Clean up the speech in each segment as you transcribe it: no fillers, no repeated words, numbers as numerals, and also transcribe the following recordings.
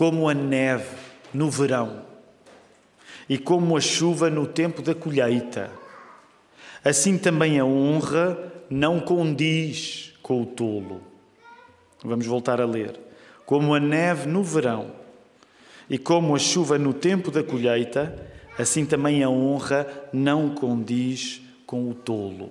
como a neve no verão e como a chuva no tempo da colheita. Assim também a honra não condiz com o tolo. Vamos voltar a ler. Como a neve no verão e como a chuva no tempo da colheita, assim também a honra não condiz com o tolo.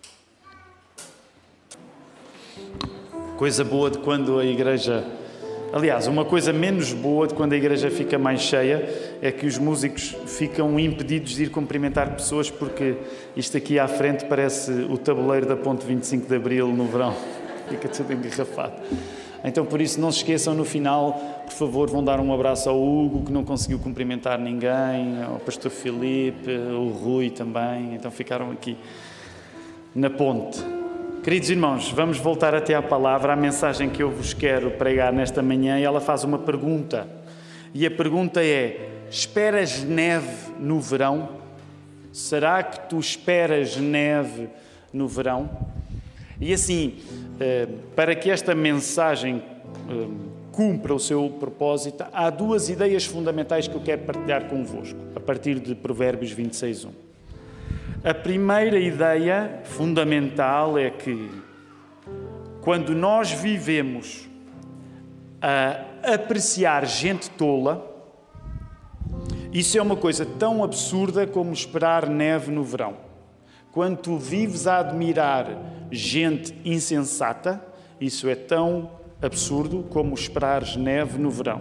Coisa boa de quando a igreja... Aliás, uma coisa menos boa de quando a igreja fica mais cheia é que os músicos ficam impedidos de ir cumprimentar pessoas, porque isto aqui à frente parece o tabuleiro da Ponte 25 de Abril no verão. Fica tudo engarrafado. Então, por isso, não se esqueçam, no final, por favor, vão dar um abraço ao Hugo, que não conseguiu cumprimentar ninguém, ao pastor Filipe, ao Rui também. Então, ficaram aqui na ponte. Queridos irmãos, vamos voltar até à palavra, à mensagem que eu vos quero pregar nesta manhã, e ela faz uma pergunta. E a pergunta é: esperas neve no verão? Será que tu esperas neve no verão? E assim, para que esta mensagem cumpra o seu propósito, há duas ideias fundamentais que eu quero partilhar convosco, a partir de Provérbios 26:1. A primeira ideia fundamental é que, quando nós vivemos a apreciar gente tola, isso é uma coisa tão absurda como esperar neve no verão. Quando tu vives a admirar gente insensata, isso é tão absurdo como esperares neve no verão.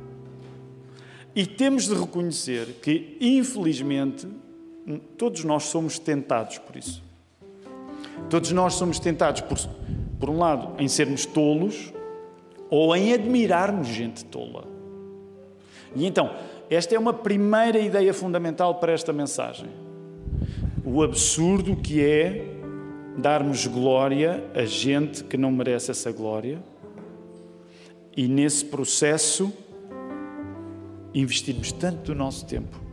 E temos de reconhecer que, infelizmente, todos nós somos tentados por isso. Todos nós somos tentados, por um lado, em sermos tolos ou em admirarmos gente tola. E então, esta é uma primeira ideia fundamental para esta mensagem. O absurdo que é darmos glória a gente que não merece essa glória e, nesse processo, investirmos tanto do nosso tempo.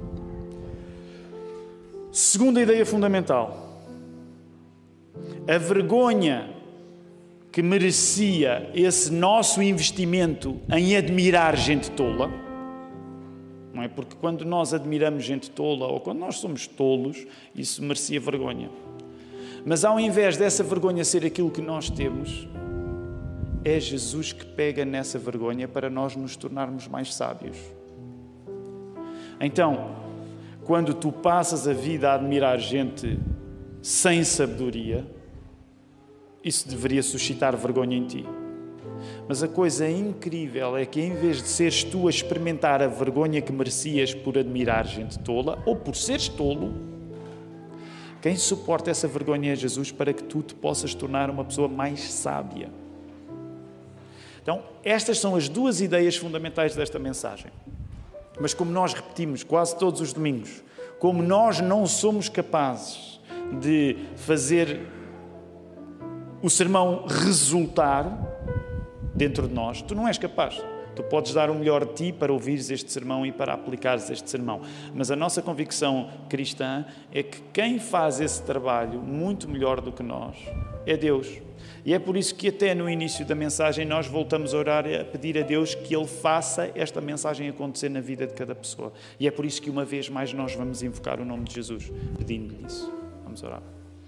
Segunda ideia fundamental. A vergonha que merecia esse nosso investimento em admirar gente tola, não é? Porque quando nós admiramos gente tola ou quando nós somos tolos, isso merecia vergonha. Mas ao invés dessa vergonha ser aquilo que nós temos, é Jesus que pega nessa vergonha para nós nos tornarmos mais sábios. Então, quando tu passas a vida a admirar gente sem sabedoria, isso deveria suscitar vergonha em ti. Mas a coisa incrível é que, em vez de seres tu a experimentar a vergonha que merecias por admirar gente tola, ou por seres tolo, quem suporta essa vergonha é Jesus, para que tu te possas tornar uma pessoa mais sábia. Então, estas são as duas ideias fundamentais desta mensagem. Mas como nós repetimos quase todos os domingos, como nós não somos capazes de fazer o sermão resultar dentro de nós, tu não és capaz. Tu podes dar o melhor de ti para ouvires este sermão e para aplicares este sermão. Mas a nossa convicção cristã é que quem faz esse trabalho muito melhor do que nós é Deus. E é por isso que até no início da mensagem nós voltamos a orar e a pedir a Deus que Ele faça esta mensagem acontecer na vida de cada pessoa. E é por isso que uma vez mais nós vamos invocar o nome de Jesus, pedindo-lhe isso. Vamos orar.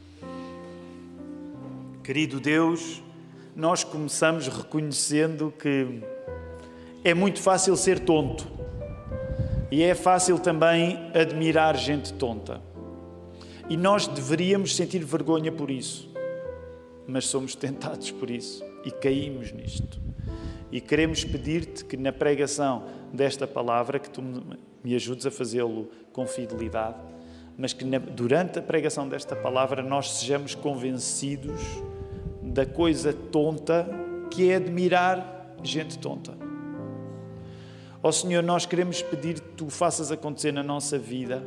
Querido Deus, nós começamos reconhecendo que é muito fácil ser tonto. E é fácil também admirar gente tonta. E nós deveríamos sentir vergonha por isso. Mas somos tentados por isso e caímos nisto. E queremos pedir-te que na pregação desta palavra, que tu me ajudes a fazê-lo com fidelidade, mas que durante a pregação desta palavra nós sejamos convencidos da coisa tonta que é admirar gente tonta. Ó Senhor, nós queremos pedir que tu faças acontecer na nossa vida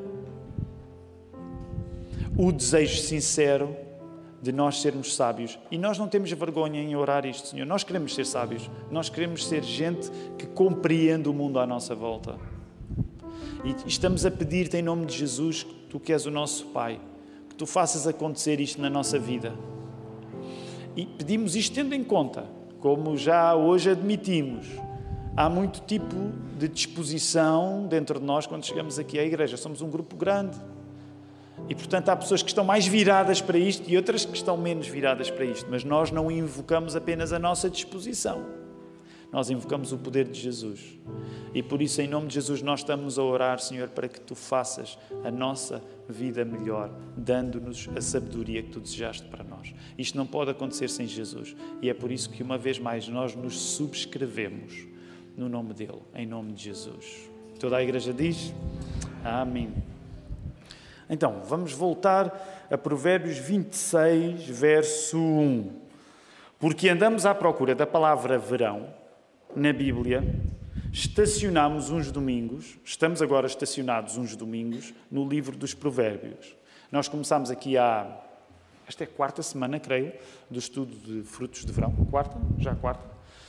o desejo sincero de nós sermos sábios. E nós não temos vergonha em orar isto, Senhor. Nós queremos ser sábios. Nós queremos ser gente que compreende o mundo à nossa volta. E estamos a pedir-te em nome de Jesus, que tu que és o nosso Pai, que tu faças acontecer isto na nossa vida. E pedimos isto tendo em conta, como já hoje admitimos, há muito tipo de disposição dentro de nós quando chegamos aqui à igreja. Somos um grupo grande. E, portanto, há pessoas que estão mais viradas para isto e outras que estão menos viradas para isto. Mas nós não invocamos apenas a nossa disposição. Nós invocamos o poder de Jesus. E por isso, em nome de Jesus, nós estamos a orar, Senhor, para que Tu faças a nossa vida melhor, dando-nos a sabedoria que Tu desejaste para nós. Isto não pode acontecer sem Jesus. E é por isso que, uma vez mais, nós nos subscrevemos no nome dEle, em nome de Jesus. Toda a igreja diz: Amém. Então, vamos voltar a Provérbios 26, verso 1. Porque andamos à procura da palavra verão na Bíblia, estacionamos uns domingos, estamos agora estacionados uns domingos no livro dos Provérbios. Nós começámos aqui esta é a quarta semana, creio, do estudo de frutos de verão. Quarta? Já a quarta.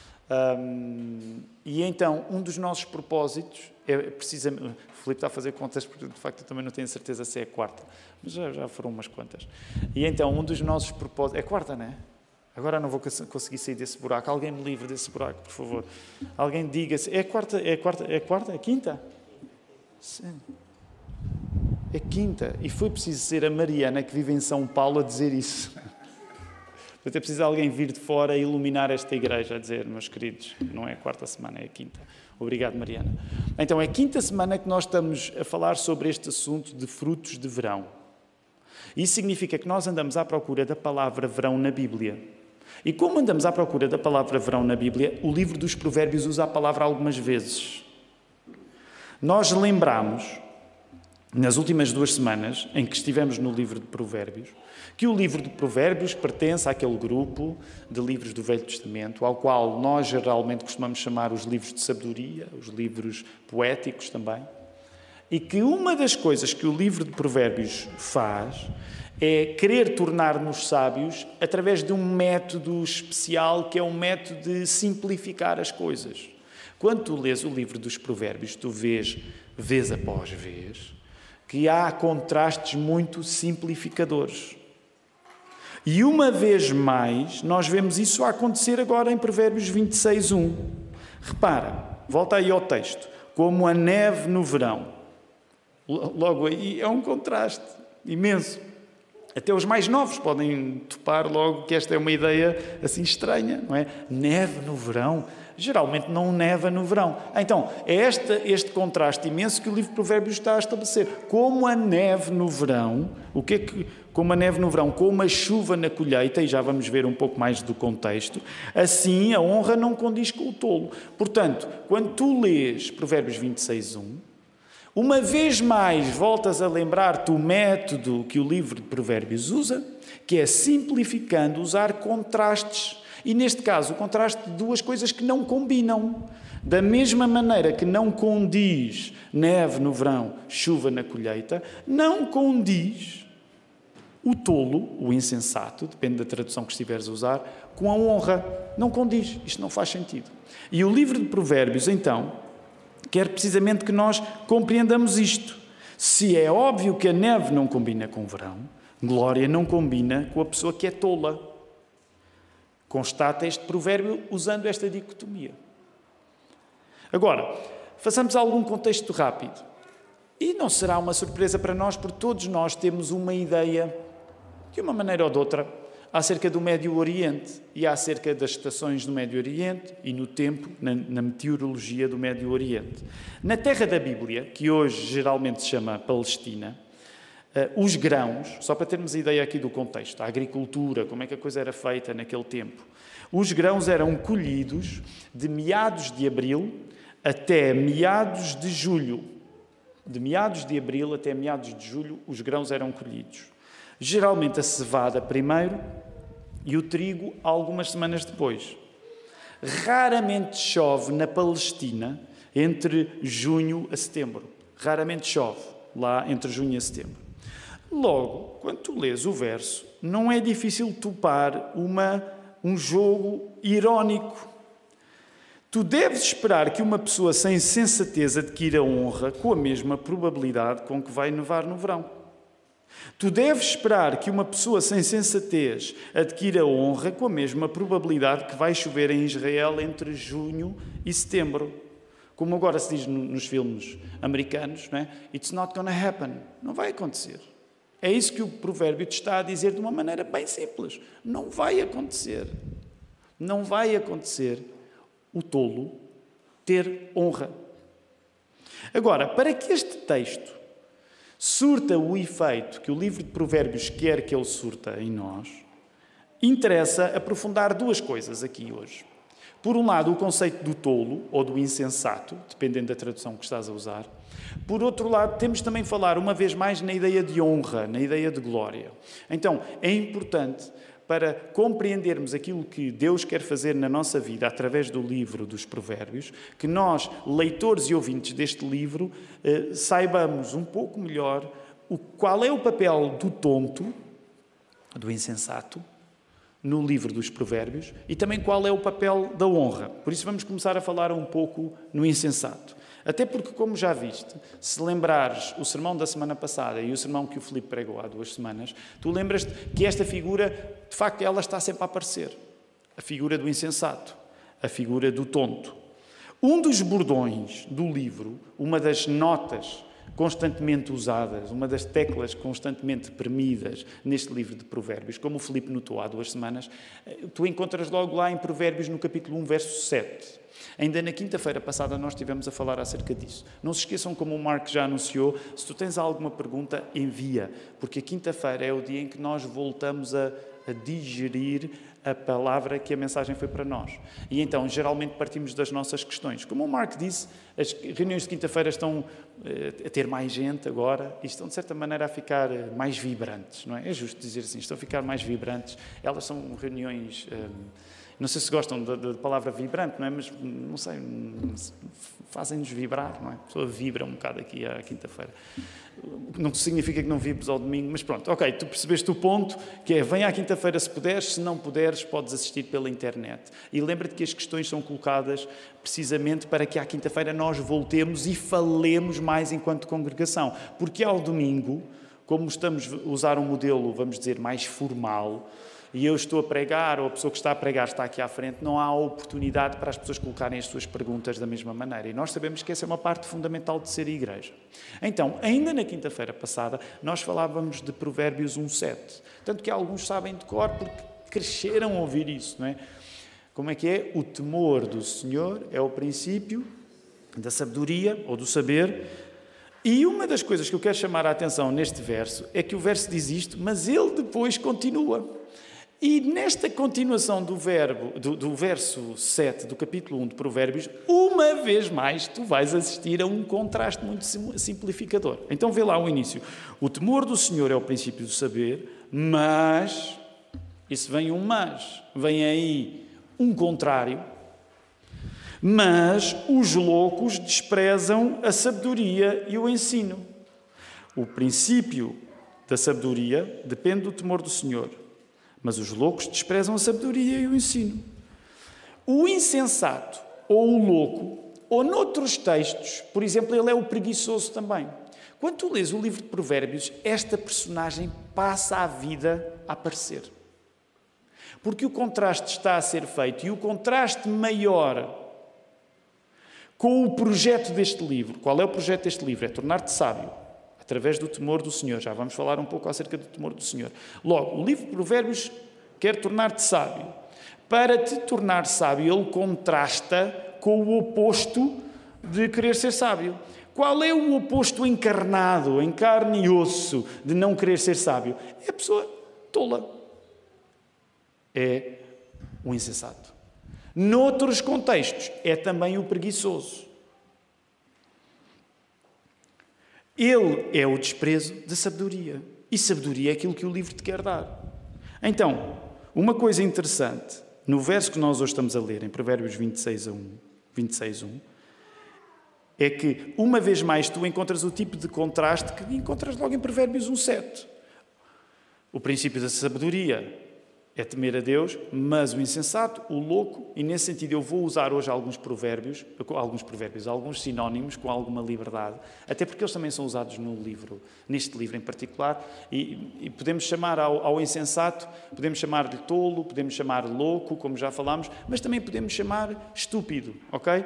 E então, um dos nossos propósitos é precisamente... O Filipe está a fazer contas, porque de facto eu também não tenho certeza se é a quarta, mas já foram umas quantas. E então, um dos nossos propósitos... É a quarta, não é? Agora não vou conseguir sair desse buraco. Alguém me livre desse buraco, por favor. Alguém diga-se... É a quarta? É a quinta? Sim. É quinta. E foi preciso ser a Mariana, que vive em São Paulo, a dizer isso. Portanto, é preciso alguém vir de fora e iluminar esta igreja, a dizer: meus queridos, não é a quarta semana, é a quinta. Obrigado, Mariana. Então, é a quinta semana que nós estamos a falar sobre este assunto de frutos de verão. Isso significa que nós andamos à procura da palavra verão na Bíblia. E como andamos à procura da palavra verão na Bíblia, o livro dos Provérbios usa a palavra algumas vezes. Nós lembramos, nas últimas 2 semanas, em que estivemos no livro de Provérbios, que o livro de Provérbios pertence àquele grupo de livros do Velho Testamento, ao qual nós geralmente costumamos chamar os livros de sabedoria, os livros poéticos também, e que uma das coisas que o livro de Provérbios faz é querer tornar-nos sábios através de um método especial, que é um método de simplificar as coisas. Quando tu lês o livro dos Provérbios, tu vês, vez após vez, que há contrastes muito simplificadores. E uma vez mais, nós vemos isso a acontecer agora em Provérbios 26, 1. Repara, volta aí ao texto. Como a neve no verão. Logo aí é um contraste imenso. Até os mais novos podem topar logo que esta é uma ideia assim estranha, não é? Neve no verão. Geralmente não neva no verão. Então, é este contraste imenso que o livro de Provérbios está a estabelecer. Como a neve no verão, como a neve no verão, como a chuva na colheita, e já vamos ver um pouco mais do contexto, assim a honra não condiz com o tolo. Portanto, quando tu lês Provérbios 26, 1, uma vez mais voltas a lembrar-te o método que o livro de Provérbios usa, que é simplificando, usar contrastes. E neste caso, o contraste de 2 coisas que não combinam. Da mesma maneira que não condiz neve no verão, chuva na colheita, não condiz o tolo, o insensato, depende da tradução que estiveres a usar, com a honra. Não condiz. Isto não faz sentido. E o livro de Provérbios, então, quer precisamente que nós compreendamos isto. Se é óbvio que a neve não combina com o verão, glória não combina com a pessoa que é tola. Constata este provérbio usando esta dicotomia. Agora, façamos algum contexto rápido. E não será uma surpresa para nós, porque todos nós temos uma ideia, de uma maneira ou de outra, acerca do Médio Oriente e acerca das estações do Médio Oriente e no tempo, na meteorologia do Médio Oriente. Na terra da Bíblia, que hoje geralmente se chama Palestina, os grãos, só para termos a ideia aqui do contexto, a agricultura, como é que a coisa era feita naquele tempo, os grãos eram colhidos de meados de abril até meados de julho. De meados de abril até meados de julho, os grãos eram colhidos. Geralmente a cevada primeiro e o trigo algumas semanas depois. Raramente chove na Palestina entre junho a setembro. Raramente chove lá entre junho a setembro. Logo, quando tu lês o verso, não é difícil topar um jogo irónico. Tu deves esperar que uma pessoa sem sensatez adquira honra com a mesma probabilidade com que vai nevar no verão. Tu deves esperar que uma pessoa sem sensatez adquira honra com a mesma probabilidade que vai chover em Israel entre junho e setembro. Como agora se diz nos filmes americanos, não é? It's not gonna happen. Não vai acontecer. É isso que o provérbio te está a dizer de uma maneira bem simples. Não vai acontecer. Não vai acontecer o tolo ter honra. Agora, para que este texto surta o efeito que o livro de Provérbios quer que ele surta em nós, interessa aprofundar duas coisas aqui hoje. Por um lado, o conceito do tolo ou do insensato, dependendo da tradução que estás a usar. Por outro lado, temos também falar uma vez mais na ideia de honra, na ideia de glória. Então, é importante para compreendermos aquilo que Deus quer fazer na nossa vida através do livro dos Provérbios, que nós, leitores e ouvintes deste livro, saibamos um pouco melhor qual é o papel do tonto, do insensato, no livro dos Provérbios, e também qual é o papel da honra. Por isso vamos começar a falar um pouco no insensato. Até porque, como já viste, se lembrares o sermão da semana passada e o sermão que o Filipe pregou há 2 semanas, tu lembras-te que esta figura, de facto, ela está sempre a aparecer. A figura do insensato, a figura do tonto. Um dos bordões do livro, uma das notas constantemente usadas, uma das teclas constantemente premidas neste livro de Provérbios, como o Filipe notou há 2 semanas, tu encontras logo lá em Provérbios, no capítulo 1, verso 7. Ainda na quinta-feira passada nós estivemos a falar acerca disso. Não se esqueçam, como o Marco já anunciou, se tu tens alguma pergunta, envia, porque a quinta-feira é o dia em que nós voltamos a digerir a palavra que a mensagem foi para nós. E então, geralmente, partimos das nossas questões. Como o Marco disse, as reuniões de quinta-feira estão a ter mais gente agora e estão, de certa maneira, a ficar mais vibrantes, não é? É justo dizer assim, estão a ficar mais vibrantes. Elas são reuniões... Não sei se gostam da palavra vibrante, não é? Mas, não sei, fazem-nos vibrar, não é? A pessoa vibra um bocado aqui à quinta-feira. Não significa que não vibres ao domingo, mas pronto. Ok, tu percebeste o ponto, que é, vem à quinta-feira se puderes, se não puderes, podes assistir pela internet. E lembra-te que as questões são colocadas precisamente para que à quinta-feira nós voltemos e falemos mais enquanto congregação. Porque ao domingo, como estamos a usar um modelo, vamos dizer, mais formal, e eu estou a pregar, ou a pessoa que está a pregar está aqui à frente, não há oportunidade para as pessoas colocarem as suas perguntas da mesma maneira. E nós sabemos que essa é uma parte fundamental de ser igreja. Então, ainda na quinta-feira passada, nós falávamos de Provérbios 1:7. Tanto que alguns sabem de cor porque cresceram a ouvir isso, não é? Como é que é? O temor do Senhor é o princípio da sabedoria ou do saber. E uma das coisas que eu quero chamar a atenção neste verso é que o verso diz isto, mas ele depois continua. E nesta continuação do verso 7 do capítulo 1 de Provérbios, uma vez mais tu vais assistir a um contraste muito simplificador. Então vê lá o início. O temor do Senhor é o princípio do saber, mas, isso vem um mas, vem aí um contrário, mas os loucos desprezam a sabedoria e o ensino. O princípio da sabedoria depende do temor do Senhor. Mas os loucos desprezam a sabedoria e o ensino. O insensato, ou o louco, ou noutros textos, por exemplo, ele é o preguiçoso também. Quando tu lês o livro de Provérbios, esta personagem passa a vida a aparecer. Porque o contraste está a ser feito, e o contraste maior com o projeto deste livro. Qual é o projeto deste livro? É tornar-te sábio. Através do temor do Senhor. Já vamos falar um pouco acerca do temor do Senhor. Logo, o livro de Provérbios quer tornar-te sábio. Para te tornar sábio, ele contrasta com o oposto de querer ser sábio. Qual é o oposto encarnado, em carne e osso, de não querer ser sábio? É a pessoa tola. É o insensato. Noutros contextos, é também o preguiçoso. Ele é o desprezo da sabedoria. E sabedoria é aquilo que o livro te quer dar. Então, uma coisa interessante, no verso que nós hoje estamos a ler, em Provérbios 26:1, é que, uma vez mais, tu encontras o tipo de contraste que encontras logo em Provérbios 1:7. O princípio da sabedoria é temer a Deus, mas o insensato, o louco, e nesse sentido eu vou usar hoje alguns sinónimos com alguma liberdade, até porque eles também são usados no livro, neste livro em particular, e podemos chamar ao insensato, podemos chamar-lhe tolo, podemos chamar louco, como já falámos, mas também podemos chamar estúpido, ok?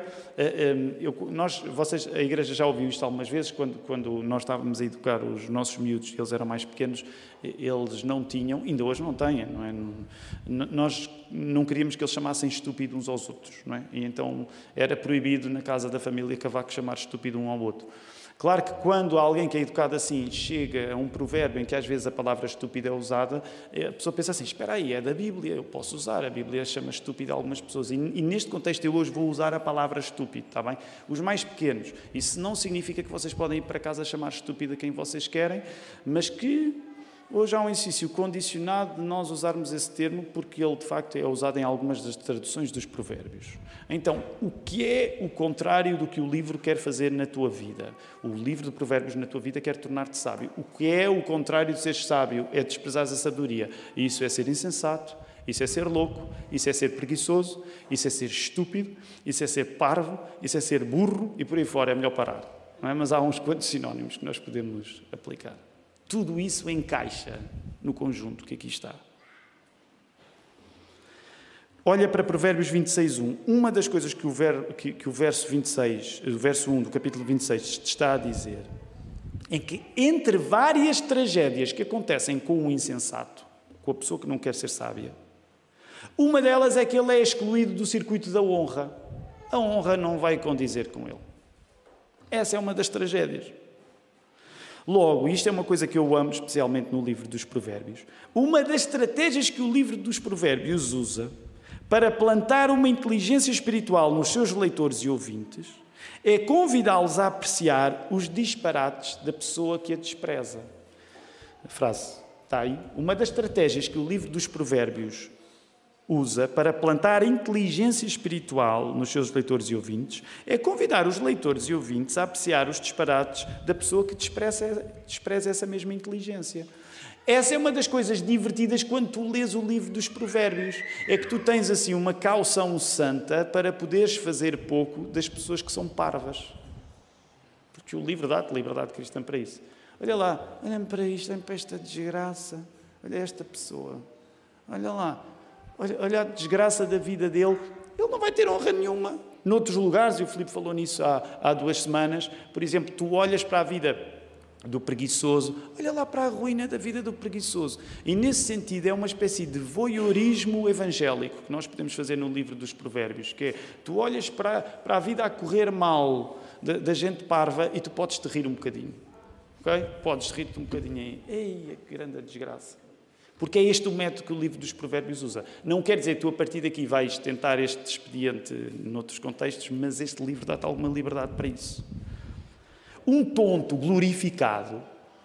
A Igreja já ouviu isto algumas vezes, quando nós estávamos a educar os nossos miúdos, eles eram mais pequenos, eles não tinham, ainda hoje não têm, não é? Nós não queríamos que eles chamassem estúpido uns aos outros, não é? E então era proibido na casa da família Cavaco chamar estúpido um ao outro. Claro que quando alguém que é educado assim chega a um provérbio em que às vezes a palavra estúpido é usada, a pessoa pensa assim, espera aí, é da Bíblia, eu posso usar, a Bíblia chama estúpido algumas pessoas. E neste contexto eu hoje vou usar a palavra estúpido, está bem? Os mais pequenos. Isso não significa que vocês podem ir para casa chamar estúpido a quem vocês querem, mas que hoje há um exercício condicionado de nós usarmos esse termo porque ele, de facto, é usado em algumas das traduções dos provérbios. Então, o que é o contrário do que o livro quer fazer na tua vida? O livro de provérbios na tua vida quer tornar-te sábio. O que é o contrário de seres sábio? É desprezar a sabedoria. E isso é ser insensato, isso é ser louco, isso é ser preguiçoso, isso é ser estúpido, isso é ser parvo, isso é ser burro e por aí fora é melhor parar. Não é? Mas há uns quantos sinónimos que nós podemos aplicar. Tudo isso encaixa no conjunto que aqui está. Olha para Provérbios 26:1. Uma das coisas que o verso 26, o verso 1 do capítulo 26 está a dizer é que entre várias tragédias que acontecem com o insensato, com a pessoa que não quer ser sábia, uma delas é que ele é excluído do circuito da honra. A honra não vai condizer com ele. Essa é uma das tragédias. Logo, isto é uma coisa que eu amo, especialmente no livro dos Provérbios, uma das estratégias que o livro dos Provérbios usa para plantar uma inteligência espiritual nos seus leitores e ouvintes é convidá-los a apreciar os disparates da pessoa que a despreza. A frase está aí. Uma das estratégias que o livro dos Provérbios usa para plantar inteligência espiritual nos seus leitores e ouvintes é convidar os leitores e ouvintes a apreciar os disparates da pessoa que despreza essa mesma inteligência. Essa é uma das coisas divertidas quando tu lês o livro dos Provérbios. É que tu tens assim uma caução santa para poderes fazer pouco das pessoas que são parvas. Porque o livro dá-te liberdade cristã para isso. Olha lá, olha-me para isto, olha-me para esta desgraça. Olha esta pessoa. Olha lá. Olha a desgraça da vida dele. Ele não vai ter honra nenhuma. Noutros lugares, e o Filipe falou nisso há 2 semanas, por exemplo, tu olhas para a vida do preguiçoso, olha lá para a ruína da vida do preguiçoso. E nesse sentido é uma espécie de voyeurismo evangélico que nós podemos fazer no livro dos Provérbios, que é, tu olhas para a vida a correr mal da gente parva e tu podes te rir um bocadinho. Ok? Podes rir-te um bocadinho aí. Ei, que grande desgraça. Porque é este o método que o livro dos Provérbios usa. Não quer dizer que tu a partir daqui vais tentar este expediente noutros contextos, mas este livro dá-te alguma liberdade para isso. Um tonto glorificado,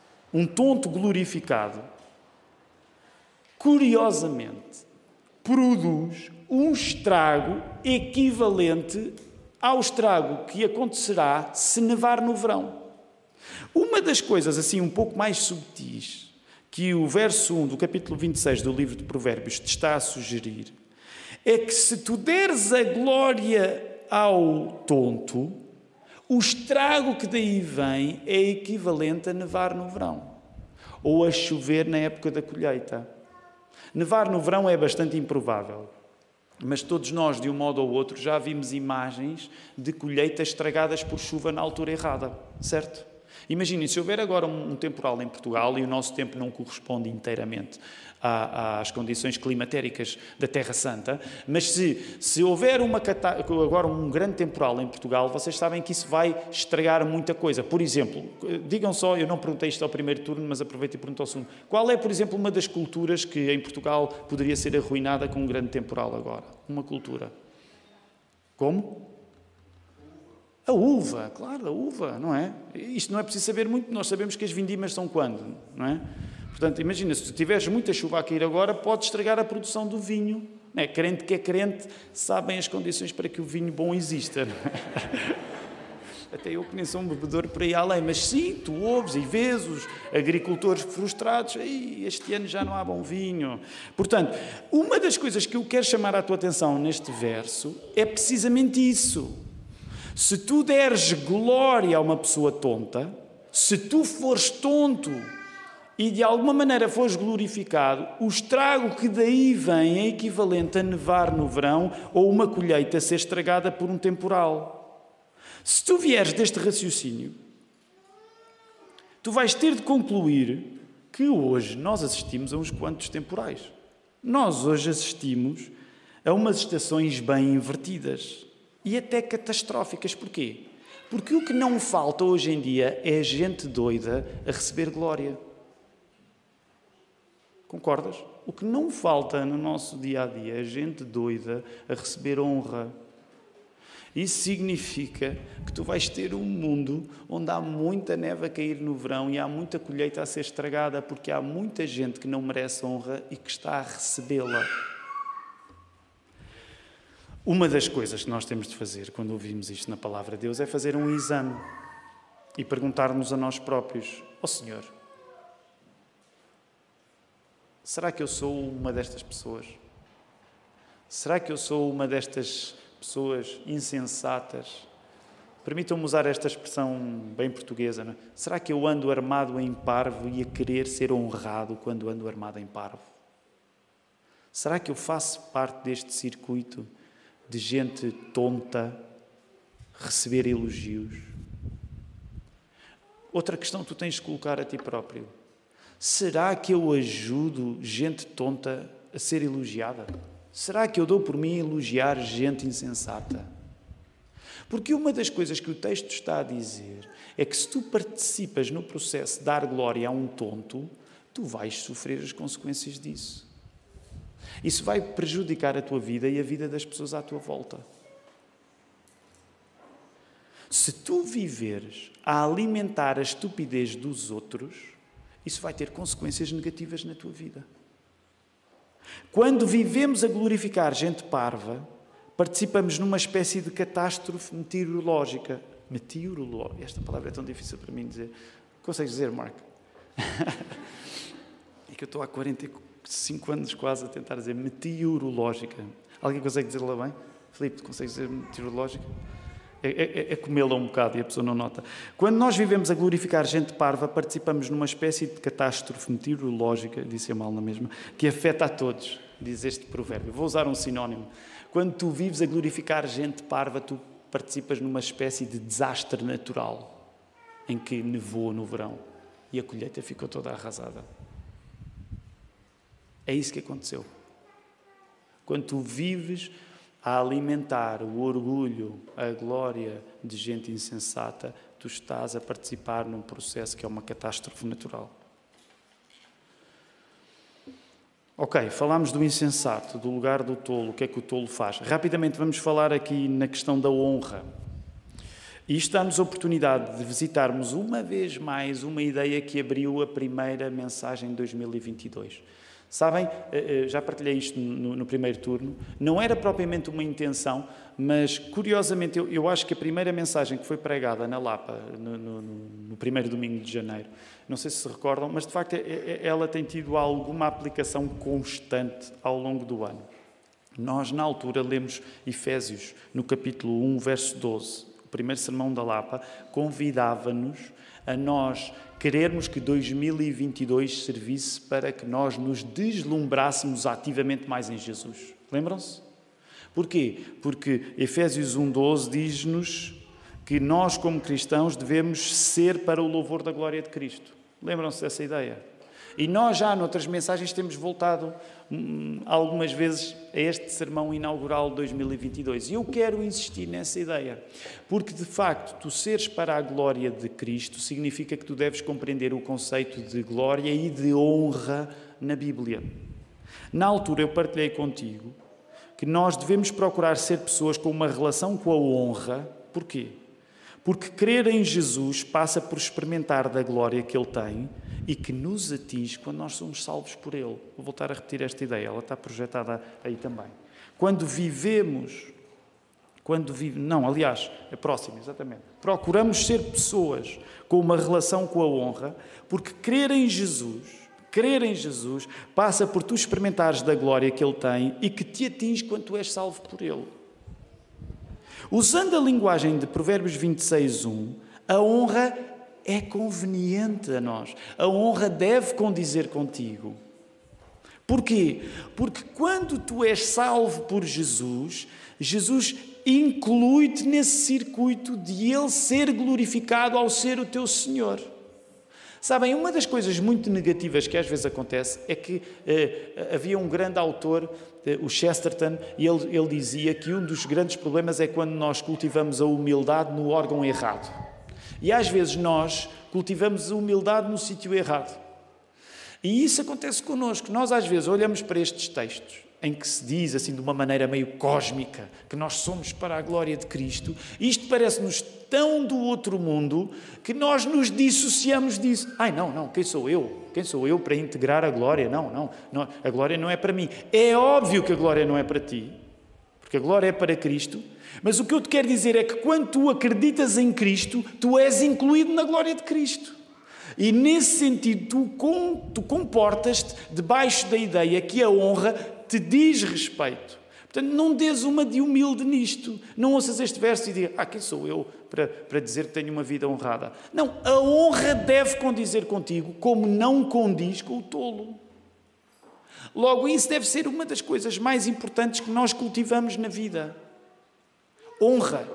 curiosamente, produz um estrago equivalente ao estrago que acontecerá se nevar no verão. Uma das coisas assim um pouco mais subtis que o verso 1 do capítulo 26 do livro de Provérbios te está a sugerir, é que se tu deres a glória ao tonto, o estrago que daí vem é equivalente a nevar no verão, ou a chover na época da colheita. Nevar no verão é bastante improvável, mas todos nós, de um modo ou outro, já vimos imagens de colheitas estragadas por chuva na altura errada, certo? Imaginem, se houver agora um temporal em Portugal e o nosso tempo não corresponde inteiramente às condições climatéricas da Terra Santa, mas se houver agora um grande temporal em Portugal, vocês sabem que isso vai estragar muita coisa. Por exemplo, digam só, eu não perguntei isto ao primeiro turno, mas aproveito e pergunto ao segundo. Qual é, por exemplo, uma das culturas que em Portugal poderia ser arruinada com um grande temporal agora? Uma cultura. Como? A uva, claro, a uva, não é? Isto não é preciso saber muito, nós sabemos que as vindimas são quando, não é? Portanto, imagina, se tu tiveres muita chuva a cair agora, pode estragar a produção do vinho. Não é? Crente que é crente, sabem as condições para que o vinho bom exista. Não é? até eu que nem sou um bebedor por aí além, mas sim, tu ouves e vês os agricultores frustrados, este ano já não há bom vinho. Portanto, uma das coisas que eu quero chamar a tua atenção neste verso é precisamente isso. Se tu deres glória a uma pessoa tonta, se tu fores tonto e de alguma maneira fores glorificado, o estrago que daí vem é equivalente a nevar no verão ou uma colheita a ser estragada por um temporal. Se tu vieres deste raciocínio, tu vais ter de concluir que hoje nós assistimos a uns quantos temporais. Nós hoje assistimos a umas estações bem invertidas e até catastróficas. Porquê? Porque o que não falta hoje em dia é gente doida a receber glória. Concordas? O que não falta no nosso dia-a-dia é gente doida a receber honra. Isso significa que tu vais ter um mundo onde há muita neve a cair no verão e há muita colheita a ser estragada porque há muita gente que não merece honra e que está a recebê-la. Uma das coisas que nós temos de fazer quando ouvimos isto na Palavra de Deus é fazer um exame e perguntar-nos a nós próprios: ó Senhor, será que eu sou uma destas pessoas? Será que eu sou uma destas pessoas insensatas? Permitam-me usar esta expressão bem portuguesa, não é? Será que eu ando armado em parvo e a querer ser honrado quando ando armado em parvo? Será que eu faço parte deste circuito de gente tonta receber elogios? Outra questão que tu tens de colocar a ti próprio: será que eu ajudo gente tonta a ser elogiada? Será que eu dou por mim a elogiar gente insensata? Porque uma das coisas que o texto está a dizer é que se tu participas no processo de dar glória a um tonto, tu vais sofrer as consequências disso. Isso vai prejudicar a tua vida e a vida das pessoas à tua volta. Se tu viveres a alimentar a estupidez dos outros, isso vai ter consequências negativas na tua vida. Quando vivemos a glorificar gente parva, participamos numa espécie de catástrofe meteorológica. Esta palavra é tão difícil para mim dizer. Consegues dizer, Mark? É que eu estou há 45 anos quase a tentar dizer meteorológica. Alguém consegue dizê-la bem? Filipe, tu consegues dizer meteorológica? É comê-la um bocado e a pessoa não nota. Quando nós vivemos a glorificar gente parva, participamos numa espécie de catástrofe meteorológica, disse eu mal na mesma, que afeta a todos, diz este provérbio. Vou usar um sinónimo. Quando tu vives a glorificar gente parva, tu participas numa espécie de desastre natural, em que nevou no verão e a colheita ficou toda arrasada. É isso que aconteceu. Quando tu vives a alimentar o orgulho, a glória de gente insensata, tu estás a participar num processo que é uma catástrofe natural. Ok, falámos do insensato, do lugar do tolo, o que é que o tolo faz. Rapidamente vamos falar aqui na questão da honra. E isto dá-nos a oportunidade de visitarmos uma vez mais uma ideia que abriu a primeira mensagem de 2022. Sabem, já partilhei isto no primeiro turno, não era propriamente uma intenção, mas curiosamente eu acho que a primeira mensagem que foi pregada na Lapa, no primeiro domingo de janeiro, não sei se recordam, mas de facto ela tem tido alguma aplicação constante ao longo do ano. Nós, na altura, lemos Efésios, no capítulo 1, verso 12. O primeiro sermão da Lapa convidava-nos a nós querermos que 2022 servisse para que nós nos deslumbrássemos ativamente mais em Jesus. Lembram-se? Porquê? Porque Efésios 1,12 diz-nos que nós, como cristãos, devemos ser para o louvor da glória de Cristo. Lembram-se dessa ideia? E nós já, noutras mensagens, temos voltado algumas vezes a este sermão inaugural de 2022. E eu quero insistir nessa ideia, porque, de facto, tu seres para a glória de Cristo significa que tu deves compreender o conceito de glória e de honra na Bíblia. Na altura, eu partilhei contigo que nós devemos procurar ser pessoas com uma relação com a honra. Porquê? Porque crer em Jesus passa por experimentar da glória que Ele tem e que nos atinge quando nós somos salvos por Ele. Vou voltar a repetir esta ideia, ela está projetada aí também. Quando vivemos Quando vive... Não, aliás, é próximo, exatamente. Procuramos ser pessoas com uma relação com a honra, porque crer em Jesus passa por tu experimentares da glória que Ele tem e que te atinge quando tu és salvo por Ele. Usando a linguagem de Provérbios 26:1, a honra é conveniente a nós. A honra deve condizer contigo. Porquê? Porque quando tu és salvo por Jesus, Jesus inclui-te nesse circuito de Ele ser glorificado ao ser o teu Senhor. Sabem, uma das coisas muito negativas que às vezes acontece é que havia um grande autor, o Chesterton, e ele dizia que um dos grandes problemas é quando nós cultivamos a humildade no órgão errado. E às vezes nós cultivamos a humildade no sítio errado. E isso acontece connosco. Nós às vezes olhamos para estes textos em que se diz, assim, de uma maneira meio cósmica, que nós somos para a glória de Cristo. Isto parece-nos tão do outro mundo que nós nos dissociamos disso. Ai, não, quem sou eu? Quem sou eu para integrar a glória? Não, a glória não é para mim. É óbvio que a glória não é para ti, porque a glória é para Cristo. Mas o que eu te quero dizer é que quando tu acreditas em Cristo, tu és incluído na glória de Cristo. E nesse sentido, tu comportas-te debaixo da ideia que a honra te diz respeito. Portanto, não dês uma de humilde nisto. Não ouças este verso e diga, quem sou eu para dizer que tenho uma vida honrada? Não, a honra deve condizer contigo, como não condiz com o tolo. Logo, isso deve ser uma das coisas mais importantes que nós cultivamos na vida. Honra.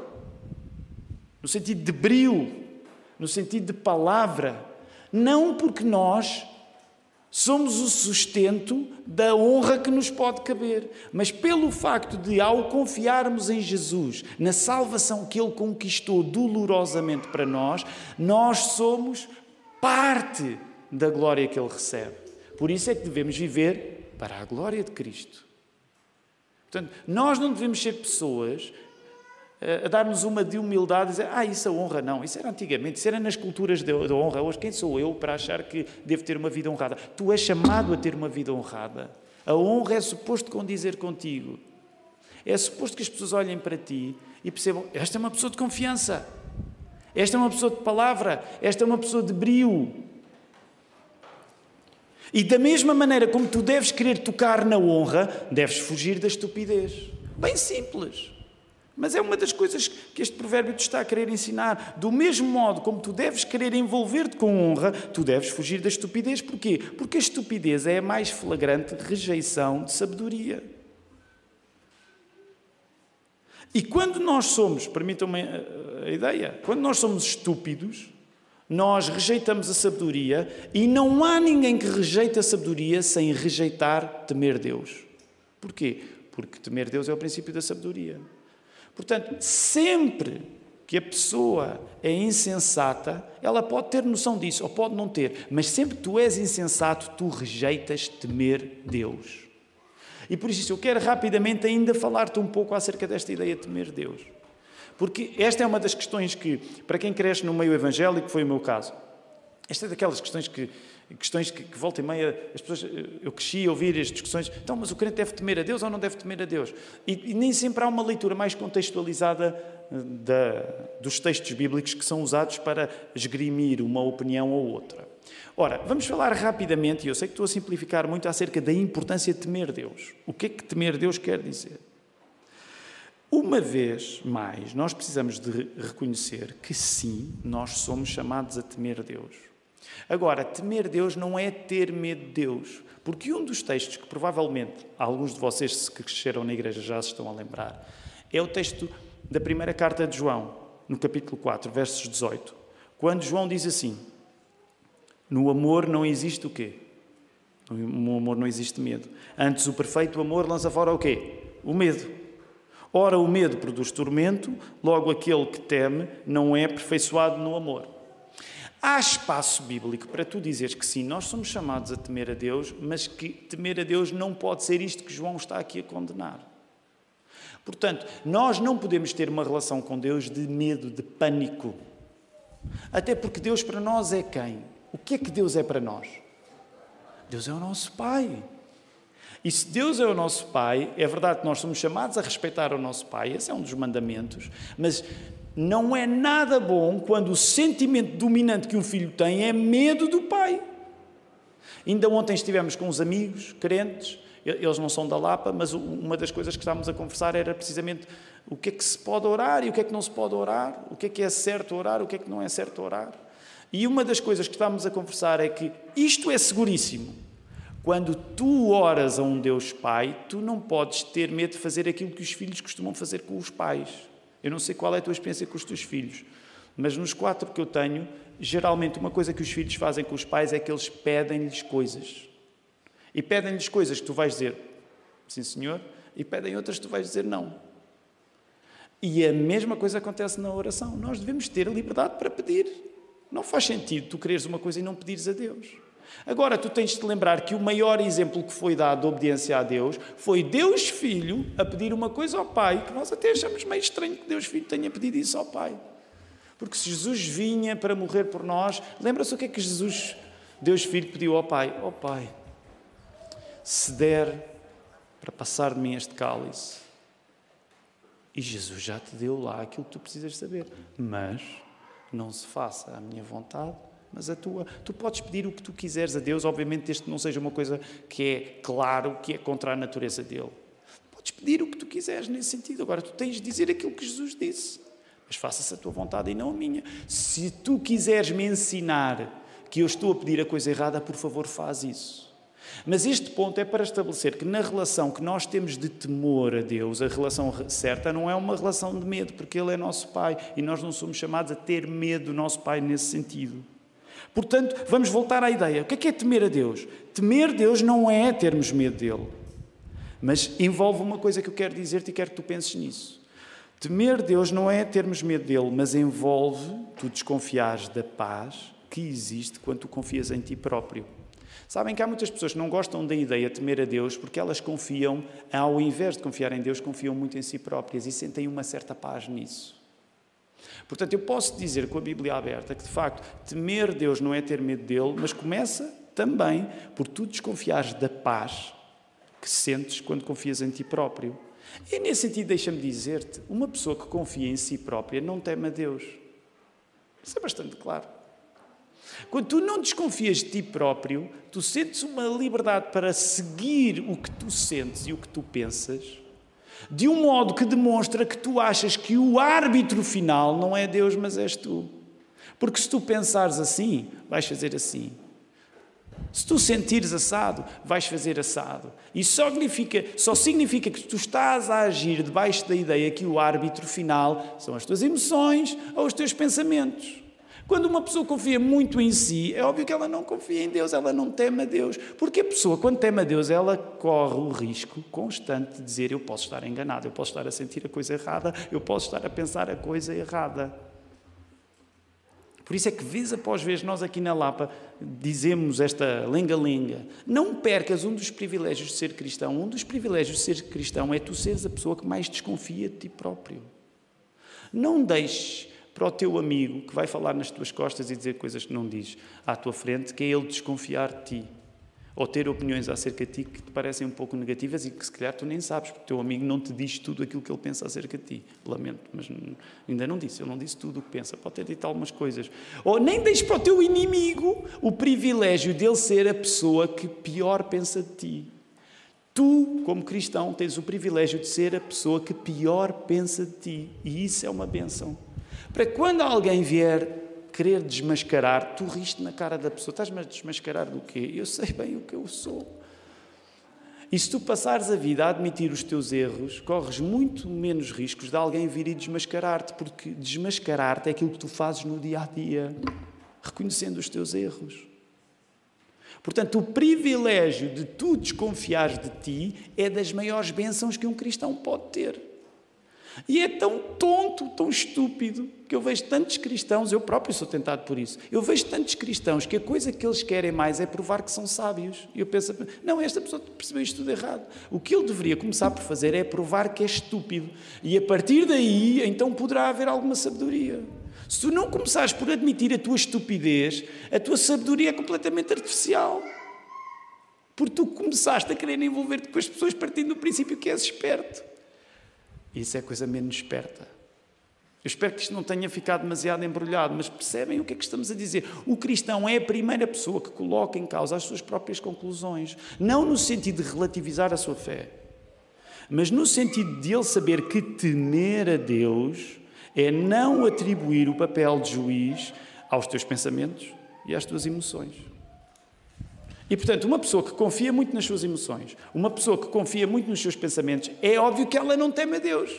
No sentido de brio, no sentido de palavra. Não porque nós somos o sustento da honra que nos pode caber, mas pelo facto de, ao confiarmos em Jesus, na salvação que Ele conquistou dolorosamente para nós, nós somos parte da glória que Ele recebe. Por isso é que devemos viver para a glória de Cristo. Portanto, nós não devemos ser pessoas a dar-nos uma de humildade e dizer, isso é honra, não. Isso era antigamente, isso era nas culturas da honra. Hoje, quem sou eu para achar que devo ter uma vida honrada? Tu és chamado a ter uma vida honrada. A honra é suposto condizer contigo. É suposto que as pessoas olhem para ti e percebam, esta é uma pessoa de confiança. Esta é uma pessoa de palavra. Esta é uma pessoa de brio. E da mesma maneira como tu deves querer tocar na honra, deves fugir da estupidez. Bem simples. Mas é uma das coisas que este provérbio te está a querer ensinar. Do mesmo modo como tu deves querer envolver-te com honra, tu deves fugir da estupidez. Porquê? Porque a estupidez é a mais flagrante rejeição de sabedoria. E quando nós somos, permitam-me a ideia, quando nós somos estúpidos, nós rejeitamos a sabedoria e não há ninguém que rejeite a sabedoria sem rejeitar temer Deus. Porquê? Porque temer Deus é o princípio da sabedoria. Portanto, sempre que a pessoa é insensata, ela pode ter noção disso, ou pode não ter, mas sempre que tu és insensato, tu rejeitas temer Deus. E por isso eu quero rapidamente ainda falar-te um pouco acerca desta ideia de temer Deus. Porque esta é uma das questões que, para quem cresce no meio evangélico, foi o meu caso. Esta é daquelas questões que volta e meia, as pessoas, eu cresci a ouvir as discussões, então, mas o crente deve temer a Deus ou não deve temer a Deus? E nem sempre há uma leitura mais contextualizada dos textos bíblicos que são usados para esgrimir uma opinião ou outra. Ora, vamos falar rapidamente, e eu sei que estou a simplificar muito, acerca da importância de temer Deus. O que é que temer Deus quer dizer? Uma vez mais, nós precisamos de reconhecer que sim, nós somos chamados a temer Deus. Agora, temer Deus não é ter medo de Deus, porque um dos textos que provavelmente alguns de vocês que cresceram na igreja já se estão a lembrar, é o texto da primeira carta de João, no capítulo 4, versos 18, quando João diz assim, no amor não existe o quê? No amor não existe medo. Antes o perfeito amor lança fora o quê? O medo. Ora, o medo produz tormento, logo aquele que teme não é aperfeiçoado no amor. Há espaço bíblico para tu dizeres que sim, nós somos chamados a temer a Deus, mas que temer a Deus não pode ser isto que João está aqui a condenar. Portanto, nós não podemos ter uma relação com Deus de medo, de pânico. Até porque Deus para nós é quem? O que é que Deus é para nós? Deus é o nosso Pai. E se Deus é o nosso Pai, é verdade que nós somos chamados a respeitar o nosso Pai, esse é um dos mandamentos, mas não é nada bom quando o sentimento dominante que um filho tem é medo do pai. Ainda ontem estivemos com uns amigos crentes, eles não são da Lapa, mas uma das coisas que estávamos a conversar era precisamente o que é que se pode orar e o que é que não se pode orar, o que é certo orar, o que é que não é certo orar. E uma das coisas que estávamos a conversar é que isto é seguríssimo. Quando tu oras a um Deus Pai, tu não podes ter medo de fazer aquilo que os filhos costumam fazer com os pais. Eu não sei qual é a tua experiência com os teus filhos, mas nos 4 que eu tenho, geralmente uma coisa que os filhos fazem com os pais é que eles pedem-lhes coisas. E pedem-lhes coisas que tu vais dizer, sim senhor, e pedem outras que tu vais dizer não. E a mesma coisa acontece na oração. Nós devemos ter a liberdade para pedir. Não faz sentido tu quereres uma coisa e não pedires a Deus. Agora, tu tens de te lembrar que o maior exemplo que foi dado de obediência a Deus foi Deus Filho a pedir uma coisa ao Pai, que nós até achamos meio estranho que Deus Filho tenha pedido isso ao Pai. Porque se Jesus vinha para morrer por nós, lembra-se o que é que Jesus, Deus Filho, pediu ao Pai? Ó Pai, se der para passar de mim este cálice. E Jesus já te deu lá aquilo que tu precisas saber. Mas não se faça a minha vontade, mas a tua. Tu podes pedir o que tu quiseres a Deus, obviamente desde que não seja uma coisa que é claro, que é contra a natureza dele. Podes pedir o que tu quiseres nesse sentido. Agora, tu tens de dizer aquilo que Jesus disse. Mas faça-se a tua vontade e não a minha. Se tu quiseres me ensinar que eu estou a pedir a coisa errada, por favor, faz isso. Mas este ponto é para estabelecer que na relação que nós temos de temor a Deus, a relação certa não é uma relação de medo, porque Ele é nosso Pai e nós não somos chamados a ter medo do nosso Pai nesse sentido. Portanto, vamos voltar à ideia. O que é temer a Deus? Temer Deus não é termos medo dEle, mas envolve uma coisa que eu quero dizer-te e quero que tu penses nisso. Temer Deus não é termos medo dEle, mas envolve tu desconfiares da paz que existe quando tu confias em ti próprio. Sabem que há muitas pessoas que não gostam da ideia de temer a Deus porque elas confiam, ao invés de confiar em Deus, confiam muito em si próprias e sentem uma certa paz nisso. Portanto, eu posso dizer com a Bíblia aberta que, de facto, temer Deus não é ter medo dele, mas começa também por tu desconfiares da paz que sentes quando confias em ti próprio. E nesse sentido, deixa-me dizer-te, uma pessoa que confia em si própria não teme a Deus. Isso é bastante claro. Quando tu não desconfias de ti próprio, tu sentes uma liberdade para seguir o que tu sentes e o que tu pensas, de um modo que demonstra que tu achas que o árbitro final não é Deus, mas és tu. Porque se tu pensares assim, vais fazer assim. Se tu sentires assado, vais fazer assado. Isso só significa que tu estás a agir debaixo da ideia que o árbitro final são as tuas emoções ou os teus pensamentos. Quando uma pessoa confia muito em si, é óbvio que ela não confia em Deus, ela não teme a Deus. Porque a pessoa, quando teme a Deus, ela corre o risco constante de dizer eu posso estar enganado, eu posso estar a sentir a coisa errada, eu posso estar a pensar a coisa errada. Por isso é que, vez após vez, nós aqui na Lapa dizemos esta lenga-lenga. Não percas um dos privilégios de ser cristão. Um dos privilégios de ser cristão é tu seres a pessoa que mais desconfia de ti próprio. Não deixes para o teu amigo que vai falar nas tuas costas e dizer coisas que não diz à tua frente, que é ele desconfiar de ti. Ou ter opiniões acerca de ti que te parecem um pouco negativas e que se calhar tu nem sabes, porque o teu amigo não te diz tudo aquilo que ele pensa acerca de ti. Lamento, mas ainda não disse. Ele não disse tudo o que pensa. Pode ter dito algumas coisas. Ou nem deixes para o teu inimigo o privilégio dele ser a pessoa que pior pensa de ti. Tu, como cristão, tens o privilégio de ser a pessoa que pior pensa de ti. E isso é uma bênção. Para quando alguém vier querer desmascarar, tu riste na cara da pessoa. Estás-me a desmascarar do quê? Eu sei bem o que eu sou. E se tu passares a vida a admitir os teus erros, corres muito menos riscos de alguém vir e desmascarar-te, porque desmascarar-te é aquilo que tu fazes no dia-a-dia, reconhecendo os teus erros. Portanto, o privilégio de tu desconfiares de ti é das maiores bênçãos que um cristão pode ter. E é tão tonto, tão estúpido, que eu vejo tantos cristãos, eu próprio sou tentado por isso, eu vejo tantos cristãos que a coisa que eles querem mais é provar que são sábios. E eu penso, não, esta pessoa percebeu isto tudo errado. O que ele deveria começar por fazer é provar que é estúpido. E a partir daí, então poderá haver alguma sabedoria. Se tu não começares por admitir a tua estupidez, a tua sabedoria é completamente artificial. Porque tu começaste a querer envolver-te com as pessoas partindo do princípio que és esperto. Isso é coisa menos esperta. Eu espero que isto não tenha ficado demasiado embrulhado, mas percebem o que é que estamos a dizer? O cristão é a primeira pessoa que coloca em causa as suas próprias conclusões. Não no sentido de relativizar a sua fé, mas no sentido de ele saber que temer a Deus é não atribuir o papel de juiz aos teus pensamentos e às tuas emoções. E, portanto, uma pessoa que confia muito nas suas emoções, uma pessoa que confia muito nos seus pensamentos, é óbvio que ela não teme a Deus.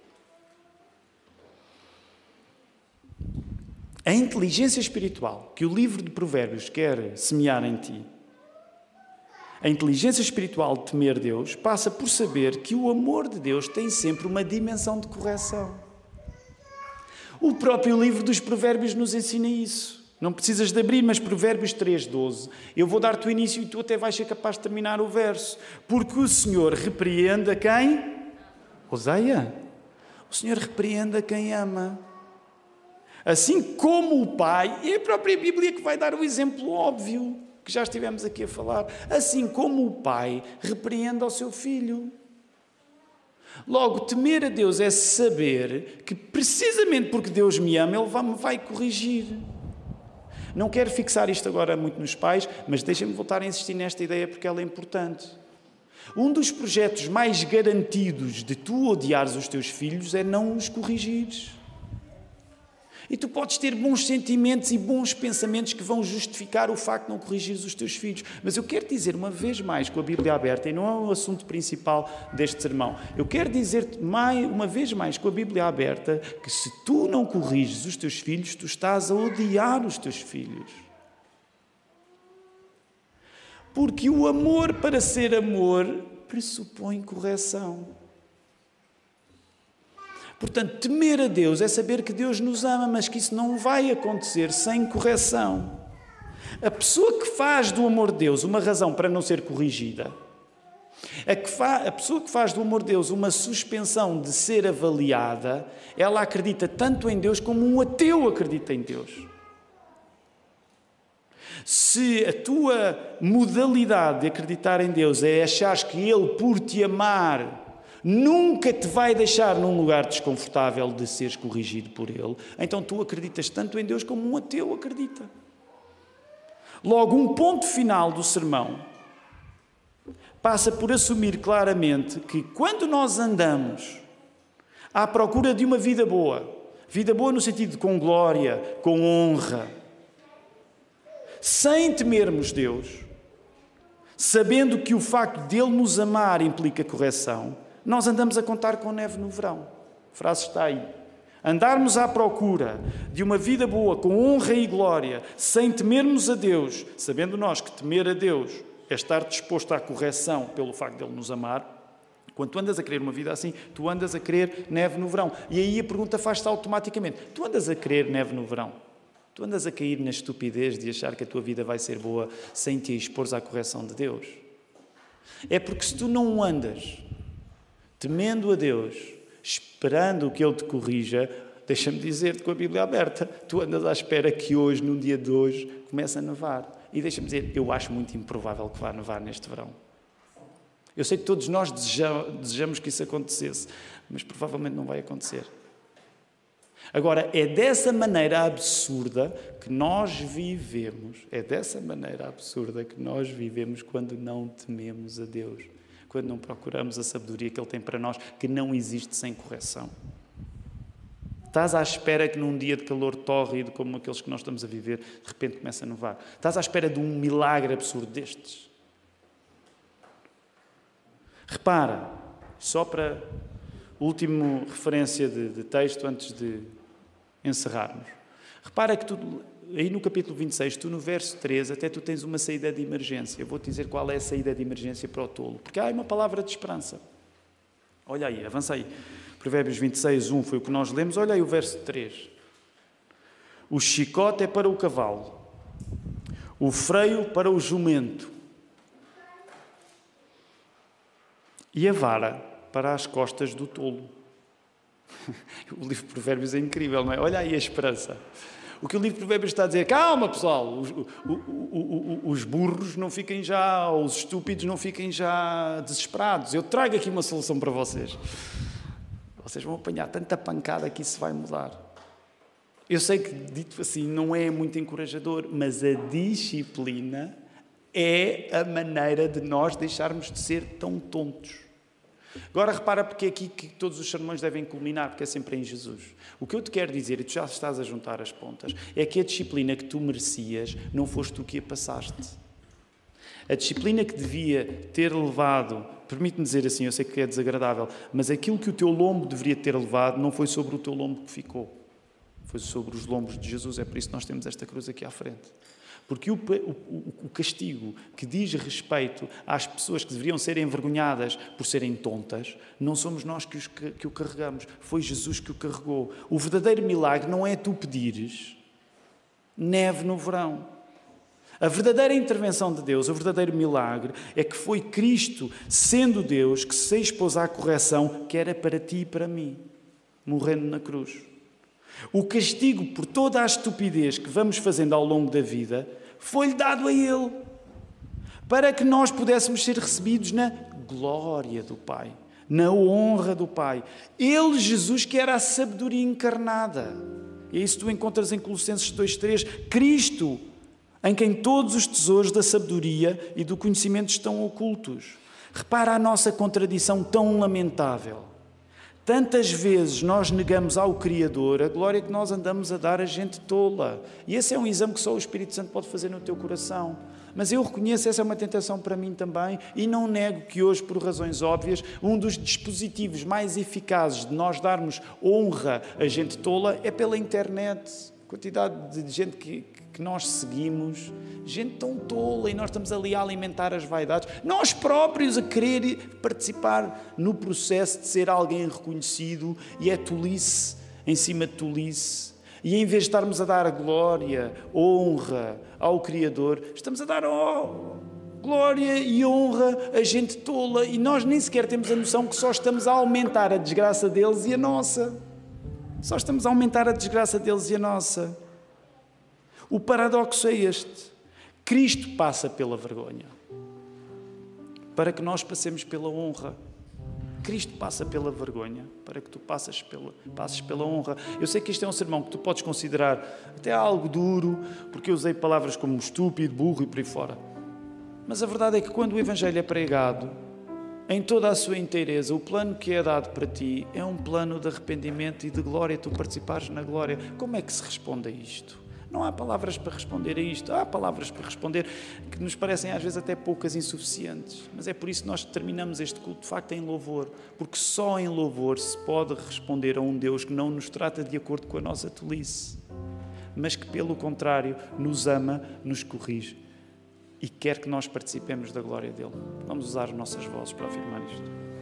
A inteligência espiritual que o livro de Provérbios quer semear em ti, a inteligência espiritual de temer Deus, passa por saber que o amor de Deus tem sempre uma dimensão de correção. O próprio livro dos Provérbios nos ensina isso. Não precisas de abrir, mas Provérbios 3:12. Eu vou dar-te o início e tu até vais ser capaz de terminar o verso. Porque o Senhor repreende a quem? Oseia. O Senhor repreende a quem ama. Assim como o Pai, é a própria Bíblia que vai dar o exemplo óbvio, que já estivemos aqui a falar. Assim como o Pai repreende ao seu Filho. Logo, temer a Deus é saber que, precisamente porque Deus me ama, Ele me vai corrigir. Não quero fixar isto agora muito nos pais, mas deixem-me voltar a insistir nesta ideia porque ela é importante. Um dos projetos mais garantidos de tu odiares os teus filhos é não os corrigires. E tu podes ter bons sentimentos e bons pensamentos que vão justificar o facto de não corrigires os teus filhos. Mas eu quero dizer uma vez mais, com a Bíblia aberta, e não é o assunto principal deste sermão, eu quero dizer-te uma vez mais, com a Bíblia aberta, que se tu não corriges os teus filhos, tu estás a odiar os teus filhos. Porque o amor, para ser amor, pressupõe correção. Portanto, temer a Deus é saber que Deus nos ama, mas que isso não vai acontecer sem correção. A pessoa que faz do amor de Deus uma razão para não ser corrigida, a pessoa que faz do amor de Deus uma suspensão de ser avaliada, ela acredita tanto em Deus como um ateu acredita em Deus. Se a tua modalidade de acreditar em Deus é achar que Ele, por te amar, nunca te vai deixar num lugar desconfortável de seres corrigido por Ele, então tu acreditas tanto em Deus como um ateu acredita. Logo, um ponto final do sermão passa por assumir claramente que quando nós andamos à procura de uma vida boa no sentido de com glória, com honra, sem temermos Deus, sabendo que o facto de Ele nos amar implica correção, nós andamos a contar com neve no verão. A frase está aí. Andarmos à procura de uma vida boa, com honra e glória, sem temermos a Deus, sabendo nós que temer a Deus é estar disposto à correção pelo facto de Ele nos amar. Quando tu andas a querer uma vida assim, tu andas a querer neve no verão. E aí a pergunta faz-se automaticamente. Tu andas a querer neve no verão? Tu andas a cair na estupidez de achar que a tua vida vai ser boa sem te expores à correção de Deus? É porque se tu não andas temendo a Deus, esperando que Ele te corrija, deixa-me dizer-te com a Bíblia aberta, tu andas à espera que hoje, no dia de hoje, comece a nevar. E deixa-me dizer, eu acho muito improvável que vá nevar neste verão. Eu sei que todos nós desejamos que isso acontecesse, mas provavelmente não vai acontecer. Agora, é dessa maneira absurda que nós vivemos, quando não tememos a Deus. Quando não procuramos a sabedoria que Ele tem para nós, que não existe sem correção. Estás à espera que num dia de calor tórrido, como aqueles que nós estamos a viver, de repente começa a nevar. Estás à espera de um milagre absurdo destes. Repara, só para última referência de texto antes de encerrarmos. Repara que aí no capítulo 26, tu no verso 13, até tu tens uma saída de emergência. Eu vou-te dizer qual é a saída de emergência para o tolo. Porque há uma palavra de esperança. Olha aí, avança aí. Provérbios 26, 1 foi o que nós lemos. Olha aí o verso 3. O chicote é para o cavalo. O freio para o jumento. E a vara para as costas do tolo. O livro de Provérbios é incrível, não é? Olha aí a esperança. O que o livro de Provérbios está a dizer, calma pessoal, os burros não fiquem já, os estúpidos não fiquem já desesperados. Eu trago aqui uma solução para vocês. Vocês vão apanhar tanta pancada que isso vai mudar. Eu sei que, dito assim, não é muito encorajador, mas a disciplina é a maneira de nós deixarmos de ser tão tontos. Agora repara porque é aqui que todos os sermões devem culminar, porque é sempre em Jesus. O que eu te quero dizer, e tu já estás a juntar as pontas, é que a disciplina que tu merecias não foste tu que a passaste. A disciplina que devia ter levado, permite-me dizer assim, eu sei que é desagradável, mas aquilo que o teu lombo deveria ter levado não foi sobre o teu lombo que ficou. Foi sobre os lombos de Jesus, é por isso que nós temos esta cruz aqui à frente. Porque o castigo que diz respeito às pessoas que deveriam ser envergonhadas por serem tontas, não somos nós que o carregamos, foi Jesus que o carregou. O verdadeiro milagre não é tu pedires neve no verão. A verdadeira intervenção de Deus, o verdadeiro milagre, é que foi Cristo, sendo Deus, que se expôs à correção que era para ti e para mim, morrendo na cruz. O castigo por toda a estupidez que vamos fazendo ao longo da vida foi-lhe dado a Ele, para que nós pudéssemos ser recebidos na glória do Pai, na honra do Pai. Ele, Jesus, que era a sabedoria encarnada. E isso tu encontras em Colossenses 2:3. Cristo, em quem todos os tesouros da sabedoria e do conhecimento estão ocultos. Repara a nossa contradição tão lamentável. Tantas vezes nós negamos ao Criador a glória que nós andamos a dar a gente tola. E esse é um exame que só o Espírito Santo pode fazer no teu coração. Mas eu reconheço, essa é uma tentação para mim também, e não nego que hoje, por razões óbvias, um dos dispositivos mais eficazes de nós darmos honra a gente tola é pela internet. A quantidade de gente que nós seguimos, gente tão tola, e nós estamos ali a alimentar as vaidades, nós próprios a querer participar no processo de ser alguém reconhecido, e é tolice em cima de tolice. E em vez de estarmos a dar glória, honra ao Criador, estamos a dar glória e honra a gente tola, e nós nem sequer temos a noção que só estamos a aumentar a desgraça deles e a nossa. Só estamos a aumentar a desgraça deles e a nossa. O paradoxo é este. Cristo passa pela vergonha para que nós passemos pela honra. Cristo passa pela vergonha para que tu passes pela honra. Eu sei que este é um sermão que tu podes considerar até algo duro, porque eu usei palavras como estúpido, burro e por aí fora. Mas a verdade é que quando o Evangelho é pregado, em toda a sua inteireza, o plano que é dado para ti é um plano de arrependimento e de glória, tu participares na glória. Como é que se responde a isto? Não há palavras para responder a isto. Há palavras para responder que nos parecem às vezes até poucas, insuficientes. Mas é por isso que nós terminamos este culto de facto em louvor. Porque só em louvor se pode responder a um Deus que não nos trata de acordo com a nossa tolice, mas que pelo contrário nos ama, nos corrige e quer que nós participemos da glória dele. Vamos usar as nossas vozes para afirmar isto.